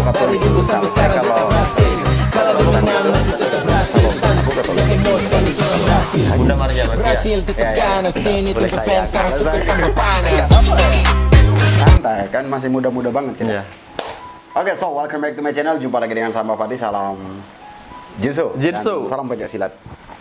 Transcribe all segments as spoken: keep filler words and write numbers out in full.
tuh sampai kalau Bunda Maria berhasil tekan sini tuh fans suka tambah panas. Santai kan masih muda-muda banget kita. Iya. Oke, so welcome back to my channel. Jumpa lagi dengan sama Fadi. Salam Jinsu. Jinsu. Dan salam pencak silat.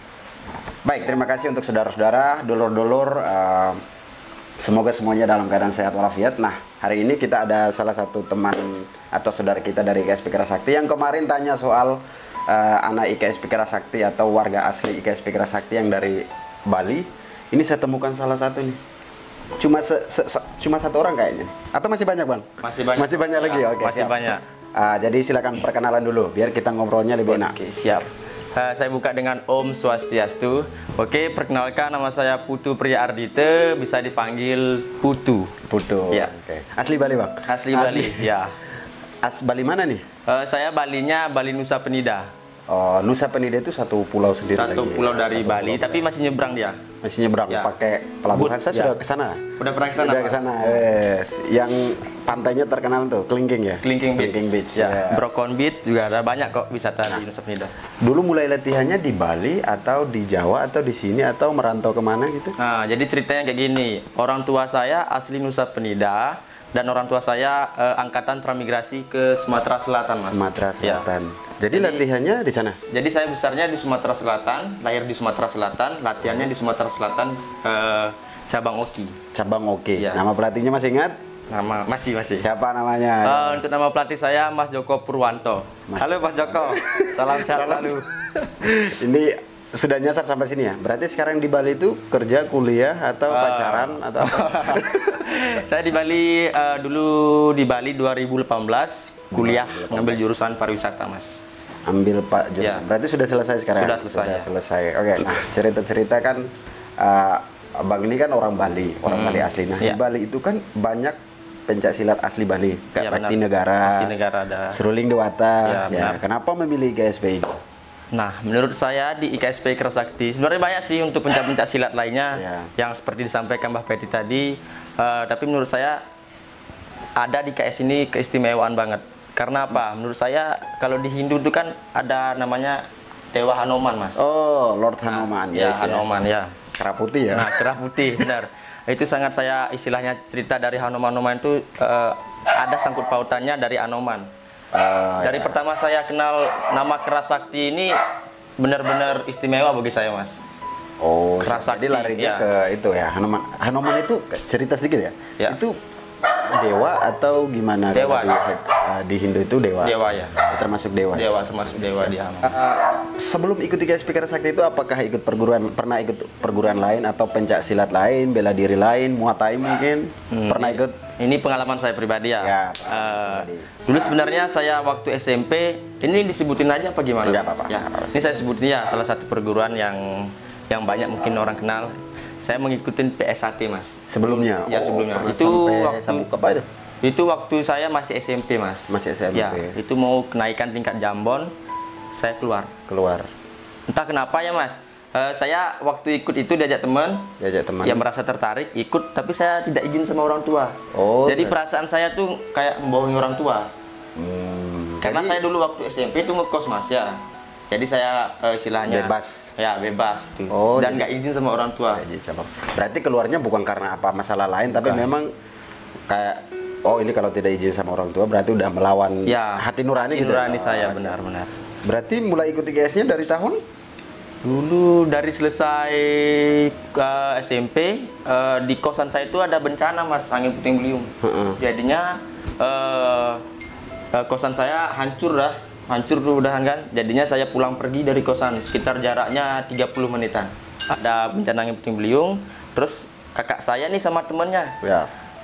Baik, terima kasih untuk saudara-saudara, dulur-dulur. Uh, semoga semuanya dalam keadaan sehat walafiat. Nah, hari ini kita ada salah satu teman atau saudara kita dari I K S P Kerasakti yang kemarin tanya soal uh, anak I K S P Kerasakti atau warga asli I K S P Kerasakti yang dari Bali. Ini saya temukan salah satu nih. Cuma se, se, se, cuma satu orang kayaknya. Atau masih banyak, Bang? Masih banyak. Masih banyak ya, lagi. Oke. Masih siap. banyak. Uh, jadi silakan perkenalan dulu biar kita ngobrolnya lebih enak. Oke, siap. Uh, saya buka dengan Om Swastiastu. Oke, perkenalkan nama saya Putu Priya Ardite, bisa dipanggil Putu. Putu. Ya. Oke. Asli Bali, Bang? Asli, Asli. Bali, ya. As Bali mana nih? Uh, saya Balinya Bali Nusa Penida. Oh, Nusa Penida itu satu pulau sendiri Satu lagi. pulau dari satu Bali, pulau tapi masih nyebrang dia. Masih nyebrang Ya. pakai pelabuhan. But, Saya ya. sudah ke sana. Udah pernah ke sana? Sudah ke sana. Yes. Yang pantainya terkenal tuh, Kelingking ya? Kelingking Beach. Beach. Ya. Ya. Brokon Beach juga ada banyak kok wisata nah. di Nusa Penida. Dulu mulai latihannya di Bali atau di Jawa atau di sini atau merantau kemana gitu? Nah, jadi ceritanya kayak gini. Orang tua saya asli Nusa Penida dan orang tua saya eh, angkatan transmigrasi ke Sumatera Selatan, Mas. Sumatera Selatan. Ya. Jadi, jadi latihannya di sana? Jadi saya besarnya di Sumatera Selatan, lahir di Sumatera Selatan, latihannya di Sumatera Selatan eh, cabang Oki. Cabang Oki. Ya. Nama pelatihnya masih ingat? Nama masih masih. Siapa namanya? Uh, untuk nama pelatih saya Mas Joko Purwanto. Mas Halo Mas Joko. Salam sehat selalu. Ini sudah nyasar sampai sini ya? Berarti sekarang di Bali itu kerja, kuliah, atau Uh, pacaran, atau apa? Saya di Bali, uh, dulu di Bali dua ribu delapan belas, kuliah dua ribu delapan belas. ngambil jurusan pariwisata, Mas. Ambil Pak jurusan. Ya. Berarti sudah selesai sekarang? Sudah selesai. Sudah Ya. selesai. Oke, nah cerita-cerita kan, uh, Abang ini kan orang Bali, orang Hmm. Bali asli. Nah, Ya. di Bali itu kan banyak pencak silat asli Bali. Kayak Ya, Bakti benar. Negara, Bakti Negara ada. Seruling Dewata. Ya, benar. Kenapa memilih I K S P ini? Nah, menurut saya di I K S P Kerasakti sebenarnya banyak sih untuk pencak-pencak silat lainnya Ya. yang seperti disampaikan Mbak Peti tadi. Uh, tapi menurut saya ada di K S ini keistimewaan banget. Karena apa? Menurut saya kalau di Hindu itu kan ada namanya Dewa Hanuman, Mas. Oh, Lord Hanuman. Ya, yes, Hanuman ya. Kerah putih ya. Nah, kerah putih, benar. Itu sangat saya istilahnya cerita dari Hanuman-Hanuman itu uh, ada sangkut pautannya dari Anoman. Uh, Dari ya. pertama saya kenal nama Kerasakti ini benar-benar istimewa bagi saya, Mas. Oh, Kerasakti, jadi larinya ya. ke itu ya. Hanuman. Hanuman itu cerita sedikit ya. Ya. Itu dewa atau gimana? Dewa. Kalau Di, uh, di Hindu itu dewa. Dewa ya. Termasuk dewa. ya? Dewa termasuk dewa dia. Uh, sebelum ikut I K S P Kerasakti itu apakah ikut perguruan pernah ikut perguruan lain atau pencak silat lain, bela diri lain, Muay Thai mungkin? Hmm, Pernah ini- ikut? Ini pengalaman saya pribadi ya. Ya, Eh, pribadi. dulu sebenarnya saya waktu S M P ini disebutin aja apa gimana? Enggak apa-apa, Ya, enggak apa-apa. ini saya sebutin ya salah satu perguruan yang yang banyak mungkin orang kenal. Saya mengikuti P S A T, Mas. Sebelumnya? Ya, sebelumnya. pernah Itu sampai waktu- sabuk apa itu? Itu waktu saya masih S M P, Mas. Masih S M P. Ya, itu mau kenaikan tingkat jambon, saya keluar. Keluar. Entah kenapa ya, Mas. Eh, saya waktu ikut itu diajak teman, Diajak teman. yang merasa tertarik ikut, tapi saya tidak izin sama orang tua. Oh, Jadi iya. perasaan saya tuh kayak membohongi orang tua. Hmm, Karena jadi saya dulu waktu S M P itu ngekos, Mas, ya. Jadi saya eh, istilahnya Bebas. Ya, bebas gitu. Oh, Dan jadi- nggak izin sama orang tua. Jadi cabang. Berarti keluarnya bukan karena apa masalah lain, tapi memang kayak oh ini kalau tidak izin sama orang tua berarti udah melawan Ya, hati nurani gitu. nurani Oh, saya siap. benar-benar. Berarti mulai ikut I K S-nya dari tahun? Dulu dari selesai ke S M P eh, di kosan saya itu ada bencana, Mas, angin puting beliung. Heeh. Jadinya eh, eh, kosan saya hancur dah, hancur tuh udahan kan. Jadinya saya pulang pergi dari kosan sekitar jaraknya tiga puluh menitan. Ada bencana angin puting beliung, terus kakak saya nih sama temennya, Ya.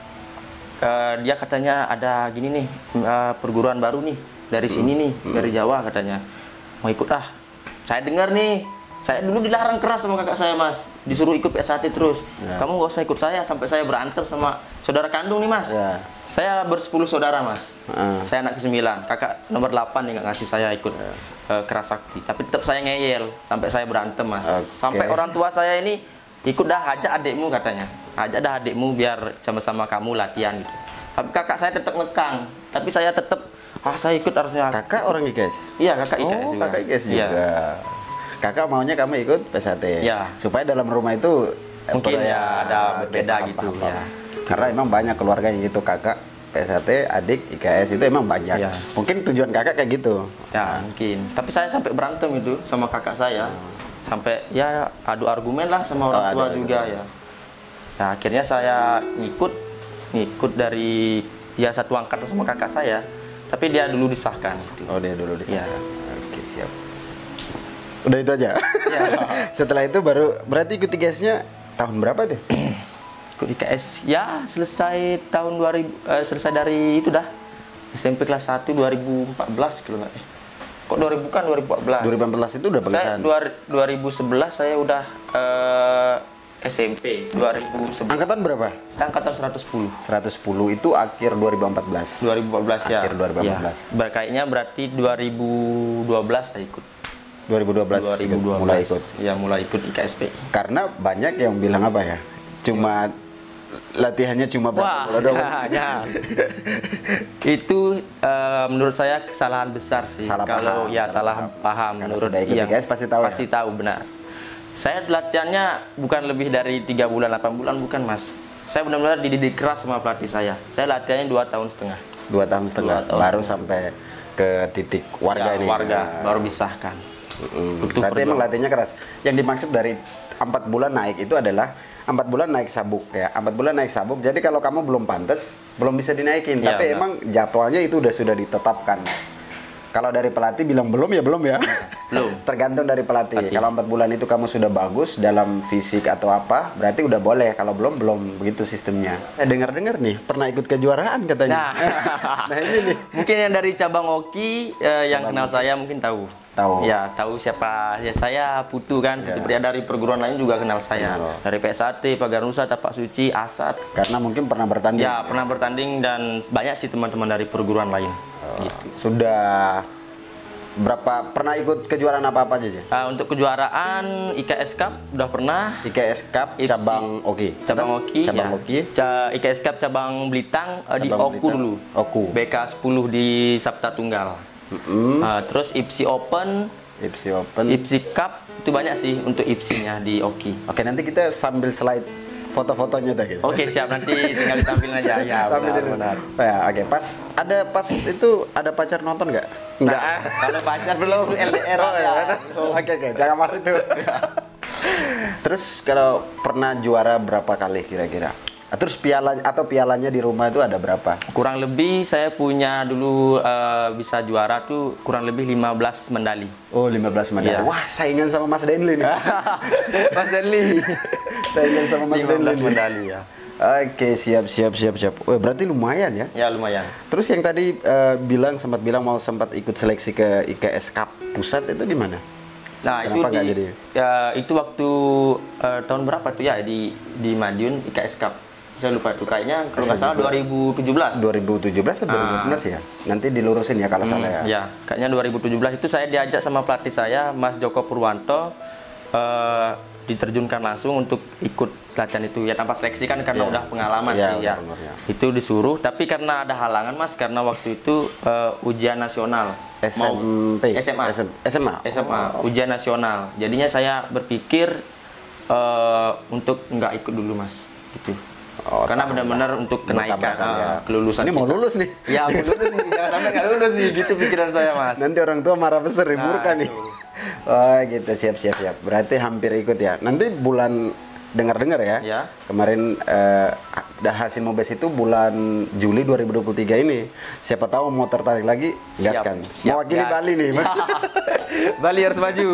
eh, dia katanya ada gini nih eh, perguruan baru nih dari sini nih, dari Jawa katanya. Mau ikut ah. Saya dengar nih. Saya dulu dilarang keras sama kakak saya, Mas. Disuruh ikut P S A T terus. Ya. Kamu gak usah ikut saya sampai saya berantem sama saudara kandung nih, Mas. Ya. Saya bersepuluh saudara, Mas. Heeh. Saya anak kesembilan. Kakak nomor delapan nih nggak ngasih saya ikut eh, Kerasakti. Tapi tetap saya ngeyel sampai saya berantem, Mas. Oke. Sampai orang tua saya ini ikut dah, ajak adikmu katanya. Ajak dah adikmu biar sama-sama kamu latihan gitu. Tapi kakak saya tetap ngekang. Tapi saya tetap Ah, saya ikut harusnya. Kakak orang I K S? Iya, kakak I K S Oh, juga. kakak I K S juga. Iya. Kakak maunya kamu ikut P S A T. Iya. Supaya dalam rumah itu Mungkin apa ya ada berbeda paham, gitu, paham, paham. ya. Karena emang banyak keluarga yang gitu, kakak P S A T, adik I K S itu emang banyak. Iya. Mungkin tujuan kakak kayak gitu. Ya, mungkin. Tapi saya sampai berantem itu sama kakak saya. Sampai ya adu argumen lah sama orang Oh, tua adu juga ya. Nah, akhirnya saya ngikut ngikut dari ya satu angkatan sama kakak saya. Tapi dia dulu disahkan gitu. Oh, dia dulu di sana. Iya. Oke, siap. Udah itu aja. Iya. Setelah itu baru berarti ikut I K S-nya tahun berapa tuh? Ikut I K S ya selesai tahun dua ribu eh, selesai dari itu dah. S M P kelas satu dua ribu empat belas kalau nggak eh. Kok dua ribu kan dua ribu empat belas. dua ribu empat belas itu udah Saya pengesahan. dua ribu sebelas saya udah eh, S M P dua ribu sebelas. Angkatan berapa? Angkatan seratus sepuluh. seratus sepuluh itu akhir dua ribu empat belas. dua ribu empat belas ya. Akhir dua ribu empat belas. Ya. Berkainya berarti dua ribu dua belas saya ikut. dua ribu dua belas, dua ribu dua belas mulai ikut. Ya, mulai ikut I K S P. Karena banyak yang bilang apa ya? Cuma latihannya cuma berapa Wah, bola doang. ya, ya. Itu eh, menurut saya kesalahan besar sih. Salah Kalau paham, ya salah salah paham. paham, Kalau menurut sudah ikut iya, I K S pasti tahu ya? Pasti tahu benar. Saya latihannya bukan lebih dari tiga bulan, delapan bulan bukan, Mas. Saya benar-benar dididik keras sama pelatih saya. Saya latihannya dua tahun setengah. Dua tahun setengah Dua tahun baru setengah. sampai ke titik warga Ya, ini. warga Nah. baru disahkan. Mm, Untuk berarti emang perjuangan. latihannya keras. Yang dimaksud dari empat bulan naik itu adalah empat bulan naik sabuk ya. Empat bulan naik sabuk. Jadi kalau kamu belum pantas, belum bisa dinaikin. Ya, Tapi benar. emang jadwalnya itu udah sudah ditetapkan. Kalau dari pelatih bilang belum ya belum ya. Belum. Tergantung dari pelatih. Pelatih. Kalau empat bulan itu kamu sudah bagus dalam fisik atau apa, berarti udah boleh. Kalau belum belum begitu sistemnya. Eh dengar-dengar nih pernah ikut kejuaraan katanya. Nah, Nah ini nih. mungkin yang dari cabang Oki eh, yang kenal saya mungkin tahu. Tahu. Ya, tahu siapa. Ya saya Putu kan. Ya. Putu pria dari perguruan lain juga kenal saya. Kenal. Dari P S A T, Paganusa, Tapak Suci, Asad. Karena mungkin pernah bertanding. Ya, pernah bertanding dan banyak sih teman-teman dari perguruan lain. Gitu. Sudah berapa pernah ikut kejuaraan apa-apa aja? Jen? Ah, untuk kejuaraan I K S Cup udah pernah. I K S Cup I P S I. cabang Oki. Cabang Oki. Cabang ya. Oki. Ca- I K S Cup cabang Belitang eh, di Cabang Oku Blitar. dulu. Oku. B K sepuluh di Sabta Tunggal. Mm-mm. Ah, terus I P S I Open, I P S I Open. I P S I Cup itu banyak sih untuk I P S I-nya di Oki. Oke, nanti kita sambil slide foto-fotonya dah gitu. Oke, siap, nanti tinggal ditampilin aja. Ya, Tampilin benar, dulu. benar. Ya, oke. Pas ada pas itu ada pacar nonton nggak? Enggak. Nah, kalau pacar sih dulu L D R Oh, ya. ya. Oke, oke. Jangan masuk itu. Terus kalau pernah juara berapa kali kira-kira? Terus piala atau pialanya di rumah itu ada berapa? Kurang lebih saya punya dulu eh, bisa juara tuh kurang lebih lima belas medali. Oh, lima belas medali. Iya. Wah, saingan sama Mas Denli nih. Mas Denli. saingan sama Mas lima Denli. belas nih. medali ya. Oke, siap siap siap siap. Wah, berarti lumayan ya. Ya lumayan. Terus yang tadi eh, bilang sempat bilang mau sempat ikut seleksi ke I K S Cup pusat itu di mana? Nah, Kenapa itu nggak di, jadi? ya, itu waktu eh, tahun berapa tuh ya di di Madiun I K S Cup. Saya lupa tuh kayaknya kalau nggak salah dua ribu tujuh belas. dua ribu tujuh belas atau dua ribu delapan belas ya? Nanti dilurusin ya kalau salah ya. Ya, kayaknya dua ribu tujuh belas itu saya diajak sama pelatih saya, Mas Joko Purwanto, eh, diterjunkan langsung untuk ikut latihan itu ya tanpa seleksi kan karena Iya. udah pengalaman Iya, sih ya. benar, ya. Itu disuruh, tapi karena ada halangan Mas, karena waktu itu eh, ujian nasional. S Mau- M P, S M A. S M A, S M A, ujian nasional. Jadinya saya berpikir eh, untuk nggak ikut dulu Mas, gitu. Oh, Karena tahan benar-benar untuk kenaikan Bertabrakan ya. eh, kelulusan. Ini mau kita. lulus nih. Ya, mau lulus nih, jangan sampai nggak lulus nih, gitu pikiran saya Mas. Nanti orang tua marah besar, Nah, murka nih. itu. Oh gitu, siap siap siap. Berarti hampir ikut ya. Nanti bulan dengar-dengar ya. Ya. Kemarin eh, dah hasil Mobes itu bulan Juli dua ribu dua puluh tiga ini. Siapa tahu mau tertarik lagi, Siap, gaskan. siap, Mewakili gas. Bali nih. Bali harus maju.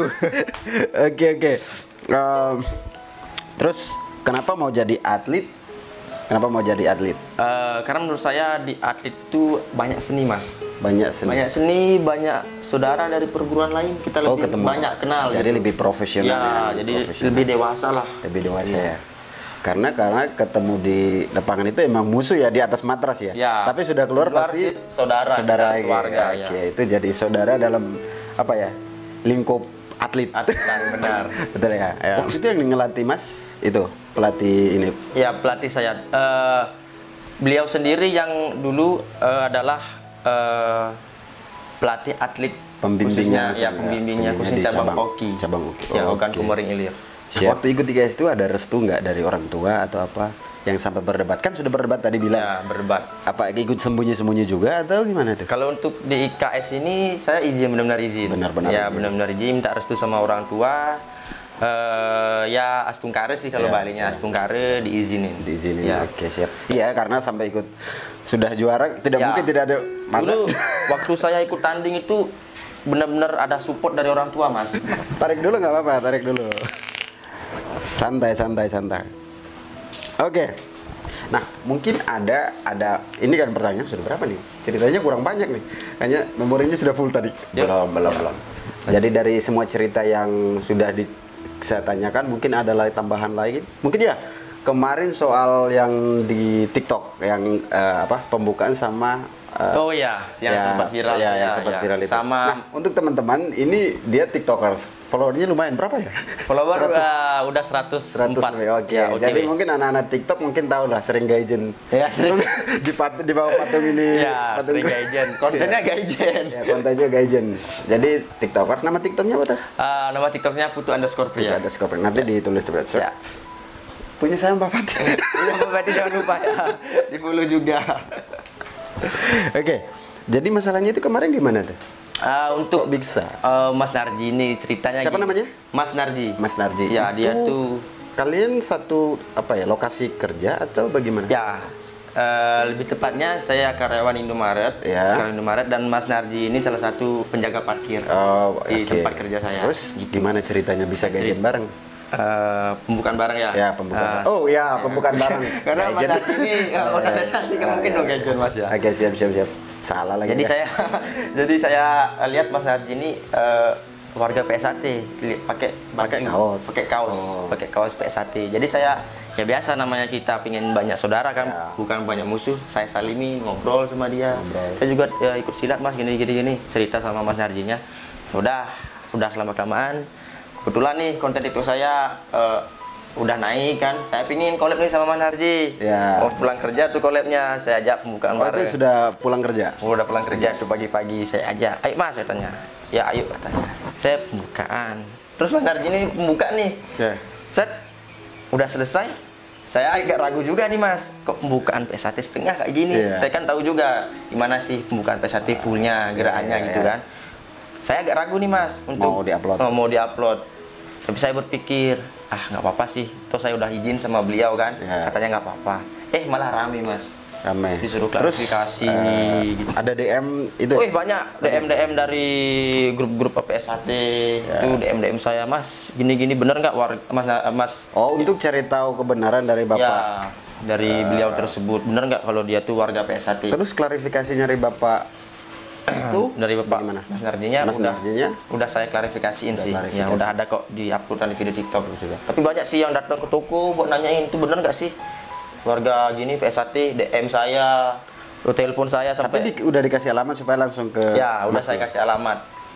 Oke oke. Em, terus kenapa mau jadi atlet? Kenapa mau jadi atlet? Eh, karena menurut saya di atlet itu banyak seni Mas. Banyak seni. Banyak seni, banyak saudara dari perguruan lain kita Oh, lebih ketemu. banyak kenal. Jadi gitu. lebih profesional Ya, ya, jadi profesional. lebih dewasa lah. Lebih dewasa Iya. ya. Karena karena ketemu di lapangan itu emang musuh ya di atas matras ya. Ya. Tapi sudah keluar Keluar pasti di saudara, saudara kita, gitu. keluarga, ya. Oke, itu jadi saudara dalam apa ya? Lingkup atlet. Atlet kan, benar. Betul ya. ya. Oh, itu yang ngelatih Mas itu pelatih ini. Ya, pelatih saya. Eh, beliau sendiri yang dulu eh, adalah eh, pelatih atlet Pembimbingnya, khususnya, ya pembimbingnya khususnya di cabang hoki. Cabang hoki. Ya, Oh, Ogan oke. Komering Ilir. Nah, waktu ikut I K S itu ada restu nggak dari orang tua atau apa yang sampai berdebat? Kan sudah berdebat tadi bilang. Ya, berdebat. Apa ikut sembunyi-sembunyi juga atau gimana tuh? Kalau untuk di I K S ini saya izin, benar-benar izin. Benar-benar Ya, izin. benar-benar izin, minta restu sama orang tua. Eh, ya astungkare sih kalau Ya, baliknya, astungkare diizinin. Diizinin. Ya. Oke, siap. Iya, karena sampai ikut sudah juara tidak Ya. mungkin tidak ada masa. Dulu waktu saya ikut tanding itu benar-benar ada support dari orang tua, Mas. Tarik dulu nggak apa-apa, tarik dulu. Santai, santai, santai. Oke. Nah, mungkin ada ada ini kan pertanyaan sudah berapa nih? Ceritanya kurang banyak nih. Kayaknya memorinya sudah full tadi. Ya. Belum, belum, belum. Jadi dari semua cerita yang sudah di, saya tanyakan, mungkin ada lagi tambahan lain. Mungkin ya kemarin soal yang di TikTok yang eh, apa pembukaan sama eh, Oh ya, yang ya, sempat viral. ya, yang sempat viral itu. Sama Nah, untuk teman-teman, ini dia TikTokers. Followernya lumayan berapa ya? follower seratus. uh, udah seratus empat. seratus oke. Ya, O T W. Jadi mungkin anak-anak TikTok mungkin tahu lah sering gaijen. Ya, sering. di pat di bawah patung ini. Ya, patung sering gaijen. Kontennya gaijen. Ya, kontennya gaijen. Jadi TikTokers, nama TikToknya apa tuh? Uh, nama TikToknya Putu underscore pria. Ada skop. Nanti ditulis di website. Ya. Punya saya Mbak Pati. Iya, berarti jangan lupa ya. Di follow juga. Oke. Jadi masalahnya itu kemarin gimana tuh? Uh, untuk Kok bisa? uh, Mas Narji ini ceritanya Siapa gini. namanya? Mas Narji. Mas Narji. Ya, dia Itu tuh kalian satu apa ya lokasi kerja atau bagaimana? ya uh, lebih tepatnya saya karyawan Indomaret, Ya. karyawan Indomaret, dan Mas Narji ini salah satu penjaga parkir Oh, di oke. tempat kerja saya. Terus Gitu. gimana ceritanya bisa Cerit- gajian bareng? Uh, pembukaan barang ya? Ya, pembukaan. Uh, oh, ya, pembukaan bareng. Karena Mas Gajian. Narji ini uh, organisasi kan mungkin dong gajian Mas ya. Oke, siap, siap, siap. Salah lagi. Jadi ya. saya jadi saya lihat Mas Narji ini uh, warga P S A T, li- pakai Pakai baju, kaos. pakai kaos, Oh. pakai kaos P S A T. Jadi saya ya biasa namanya kita pengen banyak saudara kan, Ya. bukan banyak musuh. Saya salimi, ngobrol sama dia. Ngobrol. Saya juga ya, ikut silat Mas, gini gini gini, cerita sama Mas Narjinya. Udah, udah lama kelamaan. Kebetulan nih konten TikTok saya uh, udah naik kan, saya pingin collab nih sama Mas Narji. Ya. Mau pulang kerja tuh collabnya, saya ajak pembukaan Oh, bareng. itu sudah pulang kerja. Oh, udah pulang kerja tuh pagi-pagi saya aja. Ayo Mas, saya tanya. Ya ayo katanya. Saya pembukaan. Terus Mas Narji ini pembuka nih. Ya. Set. Udah selesai. Saya agak ragu juga nih Mas. Kok pembukaan P S A T setengah kayak gini? Iya. Saya kan tahu juga gimana sih pembukaan P S A T fullnya, gerakannya Iya, gitu iya. kan. Saya agak ragu nih Mas untuk Mau diupload. oh, mau diupload. Tapi saya berpikir, ah nggak apa-apa sih. Toh saya udah izin sama beliau kan. Iya. Katanya nggak apa-apa. Eh malah rame Mas. Rame. Disuruh Terus klarifikasi eh, gitu. ada D M itu. Wih banyak D M D M dari grup-grup P S A T Ya. itu D M D M saya Mas gini-gini bener nggak warga Mas Mas Oh, untuk cari tahu kebenaran dari Bapak. ya dari beliau tersebut bener nggak kalau dia tuh warga P S A T. Terus klarifikasinya dari Bapak itu Dari Bapak bagaimana? Mas Narjinya Mas udah Narjinya? udah saya klarifikasiin Udah sih. klarifikasi. Ya udah ada kok di upload di video TikTok juga. Tapi banyak sih yang datang ke toko buat nanyain itu bener nggak sih warga gini P S A T D M saya, lo telepon saya Tapi sampai di, udah dikasih alamat supaya langsung ke ya udah Mas saya ya? kasih alamat.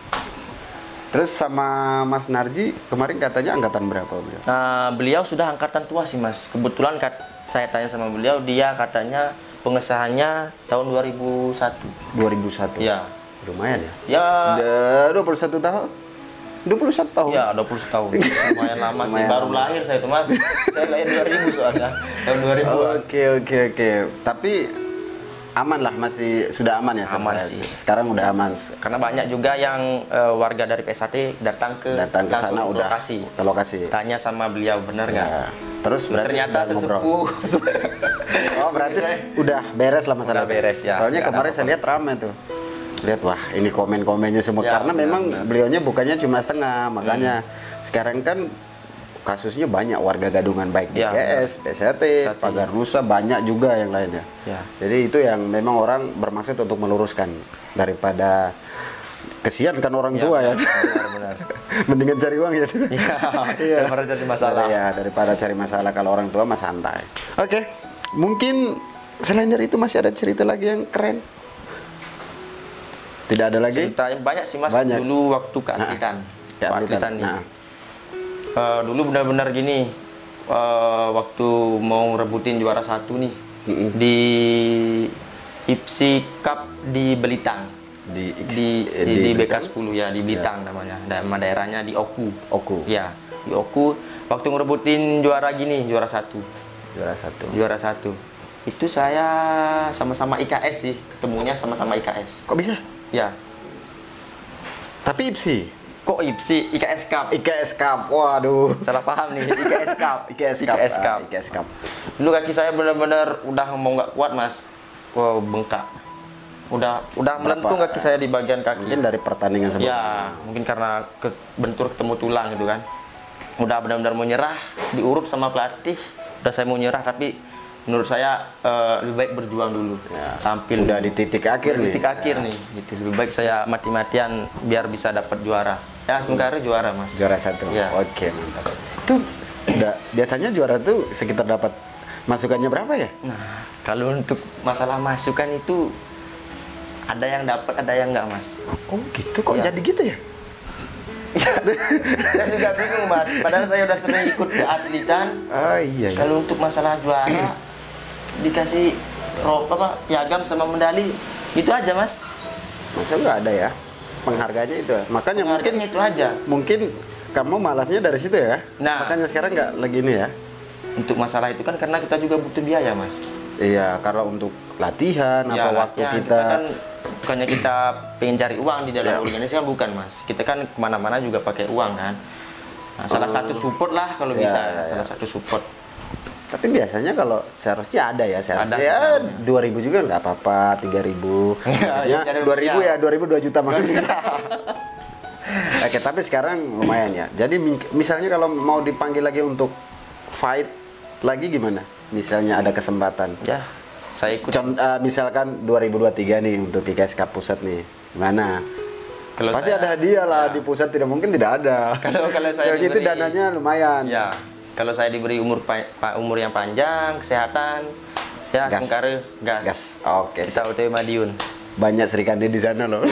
Terus sama Mas Narji kemarin katanya angkatan berapa beliau? Nah, beliau sudah angkatan tua sih Mas. Kebetulan kat, saya tanya sama beliau, dia katanya pengesahannya tahun dua ribu satu. dua ribu satu. Ya. Lumayan ya. Ya, Udah dua puluh satu tahun. dua puluh satu tahun. ya dua puluh tahun. Lumayan lama sih. Lumayan Baru lama. lahir saya itu Mas. Saya lahir dua ribu soalnya. Tahun dua ribuan. Oke, oke, oke. Tapi aman lah, masih sudah aman ya Aman saya- sih. Sekarang udah aman. Karena banyak juga yang eh, warga dari P S A T datang ke Datang ke langsung sana ke udah lokasi. ke lokasi. Tanya sama beliau bener nggak? Ya. Terus berarti Ternyata sudah ngobrol. sesepuh. Oh, berarti udah beres lah masalah. Udah beres, ya. Soalnya Nggak kemarin ada saya lihat ramai tuh. Lihat wah, ini komen-komennya semua Ya, karena benar, memang benar. beliaunya bukannya cuma setengah, makanya sekarang kan kasusnya banyak warga gadungan baik di Ya, K S, P S A T, P S A T. Pagar Nusa banyak juga yang lainnya. Ya. Jadi itu yang memang orang bermaksud untuk meluruskan daripada kesian kan orang Ya, tua ya. benar-benar. Mendingan cari uang gitu. Iya. Daripada jadi masalah. Ya, daripada cari masalah kalau orang tua mah santai. Oke. Mungkin selain dari itu masih ada cerita lagi yang keren. Tidak ada lagi? Ceritanya banyak sih Mas. Banyak. Dulu waktu ke Nah, atletan. ke Ke atletan. atletan nih. Nah. Eh, dulu benar-benar gini. eh, waktu mau rebutin juara satu nih Mm-mm. di I P S I Cup di Belitang. Di X- di eh, di, di B K Blitar? sepuluh ya, di Blitar namanya. Nama daerahnya di Oku. Oku. Ya, di Oku. Waktu ngerebutin juara gini, juara satu. Juara satu. Juara satu. Itu saya sama-sama I K S sih, ketemunya sama-sama I K S. Kok bisa? Ya. Tapi I P S I. Kok I P S I? I K S Cup. I K S Cup. Waduh. Salah paham nih, I K S Cup. I K S Cup. I K S Cup. Ah, I K S Cup. Dulu kaki saya benar-benar udah mau nggak kuat, Mas. Wow, bengkak. Udah udah Berapa? melentung kaki saya di bagian kaki. Mungkin dari pertandingan sebelumnya. Ya, mungkin karena ke, bentur ketemu tulang gitu kan. Udah benar-benar mau nyerah, diurut sama pelatih. Udah saya mau nyerah, tapi menurut saya eh, lebih baik berjuang dulu. Ya. Tampil. Udah di titik akhir Di nih. titik akhir Ya. nih. Gitu. Lebih baik saya mati-matian biar bisa dapat juara. Ya, sementara juara, Mas. Juara satu. Ya. Oke, mantap. Itu udah biasanya juara tuh sekitar dapat masukannya berapa ya? Nah, kalau untuk masalah masukan itu ada yang dapat, ada yang enggak, Mas. Oh, gitu. Kok Ya. jadi gitu ya? Saya juga bingung, Mas. Padahal saya udah sering ikut ke atletan. Oh iya. iya. Kalau untuk masalah juara dikasih rok apa piagam sama medali itu aja, Mas. Masa nggak ada ya penghargaannya itu? Makanya mungkin Penghargaannya itu aja. mungkin kamu malasnya dari situ ya. Nah. Makanya sekarang nggak lagi ini ya. Untuk masalah itu kan karena kita juga butuh biaya, Mas. Iya, karena untuk latihan Ya, apa waktu latihan, kita, kan bukannya kita pengen cari uang di dalam Ya. organisasi kan bukan, Mas. Kita kan kemana-mana juga pakai uang kan. Nah, salah satu support lah kalau Ya, bisa, ya, ya. salah satu support. tapi biasanya kalau seharusnya ada ya, seharusnya Ada sih ya seharusnya. dua ribu juga nggak apa-apa, tiga ribu. Ya, Maksudnya ya, dua ribu ya. ya, dua ribu dua juta maksudnya. Oke, tapi sekarang lumayan ya. Jadi mi- misalnya kalau mau dipanggil lagi untuk fight lagi gimana? Misalnya ada kesempatan. Ya, saya ikut. Con- eh, misalkan dua ribu dua puluh tiga nih untuk I K S Cup pusat nih, gimana? Kalau Pasti saya- ada hadiah lah ya. di pusat, tidak mungkin tidak ada. Kalau- kalau saya Soalnya itu diberi- dananya lumayan. Ya, kalau saya diberi umur pa- pa- umur yang panjang, kesehatan, ya Gas. sementara gas. Gas. Oke. Kita O T W Madiun. Banyak serikandi di sana loh.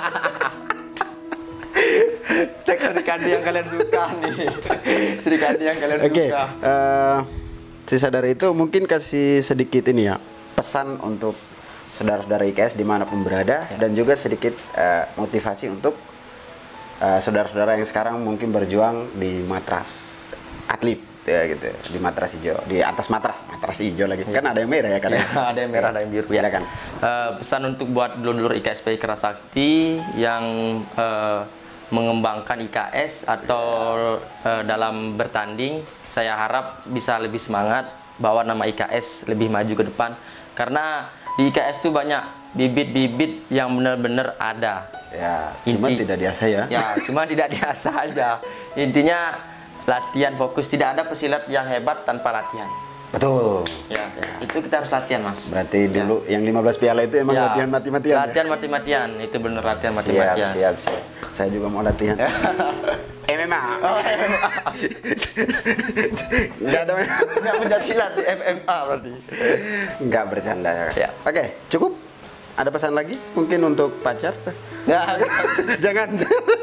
Teks serikandi yang kalian suka nih. Serikandi yang kalian Oke. suka. eh, sisa dari itu mungkin kasih sedikit ini ya pesan untuk saudara-saudara I K S dimanapun berada Ya. dan juga sedikit eh, motivasi untuk eh, saudara-saudara yang sekarang mungkin berjuang di matras atlet ya gitu, di matras hijau, di atas matras matras hijau lagi kan ada yang merah ya kadang. Ya, ada yang merah, ada yang biru. Ya kan. Eh, pesan untuk buat dulur-dulur I K S P I Kerasakti yang eh, mengembangkan I K S atau eh, dalam bertanding, saya harap bisa lebih semangat, bawa nama I K S lebih maju ke depan. Karena di I K S itu banyak bibit-bibit yang benar-benar ada. Ya, cuma Inti- tidak diasah ya. Ya, cuma tidak diasah aja. Intinya latihan fokus, tidak ada pesilat yang hebat tanpa latihan. Betul. Ya, itu kita harus latihan, Mas. Berarti dulu yang lima belas piala itu emang Ya, latihan mati-matian. ya? Latihan mati-matian, itu bener latihan Siap, mati-matian. siap, siap. Saya juga mau latihan. M M A. Oh, M M A. Enggak ada. Enggak pencaksilat di M M A berarti. Enggak bercanda ya. Ya. Oke, cukup. Ada pesan lagi mungkin untuk pacar? Ya, Jangan.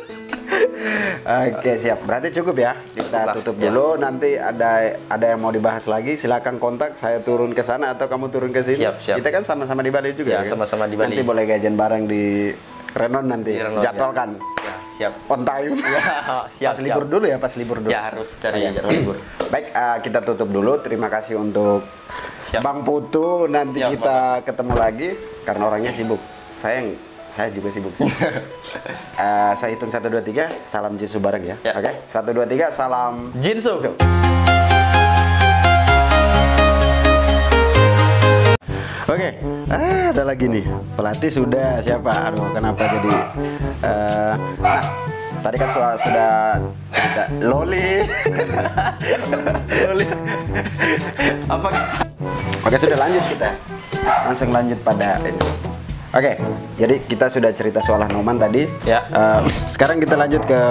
Oke, siap. Berarti cukup ya. Kita Cukup lah, tutup ya. dulu. Nanti ada ada yang mau dibahas lagi, silakan kontak. Saya turun ke sana atau kamu turun ke sini. Siap, siap. Kita kan sama-sama di Bali juga. Ya, kan? sama-sama di Bali. Nanti boleh gajian bareng di Renon nanti. Di Renon, Jadwalkan. ya, siap. On time. Ya, siap, Pas libur siap. dulu ya, pas libur dulu. Ya, harus cari Oke. jadwal libur. Baik, eh, kita tutup dulu. Terima kasih untuk Siap. Bang Putu. Nanti Siap, kita ketemu lagi karena orangnya sibuk. Saya yang saya juga sibuk. Eh, saya hitung satu dua tiga, salam Jinsu bareng ya. Ya. Oke, satu dua tiga, salam. Jinsu. Oke, ah, ada lagi nih pelatih sudah siapa? Aduh, kenapa jadi? eh, nah, tadi kan sudah sudah cerita Loli. Loli. Apa? Oke, sudah lanjut kita. Langsung lanjut pada ini. Oke, jadi kita sudah cerita soal Hanoman tadi. Ya. Eh, sekarang kita lanjut ke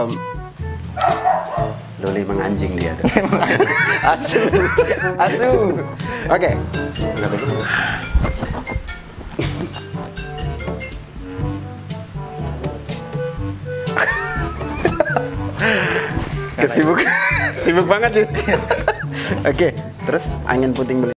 Loli menganjing dia tuh. Asu. Asu. Oke. Kesibuk, sibuk banget sih. Oke, terus angin puting beliung.